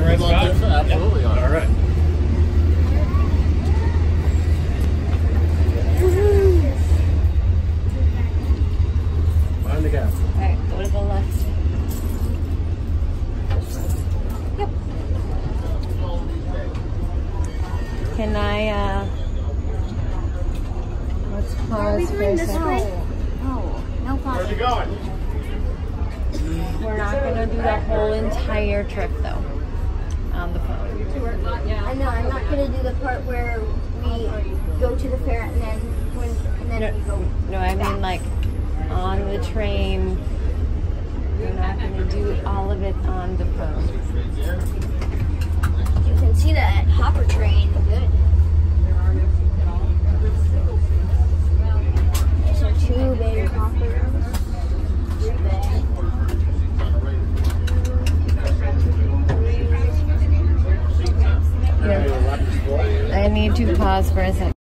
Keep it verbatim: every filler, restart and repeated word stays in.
the right spot? Absolutely. Yep. All right. Mind the gap. All right, go to the left. Yep. Can I, uh, let's pause for a second. No, no pause. Where's it going? We're not going to do the whole entire trip, though, on the phone. I know, I'm not going to do the part where we go to the fair and then, when, and then No, we go no, I back. mean, like, on the train. We're not going to do all of it on the phone. You can see that hopper train. Good. So two big hoppers. Three big. I need to pause for a second.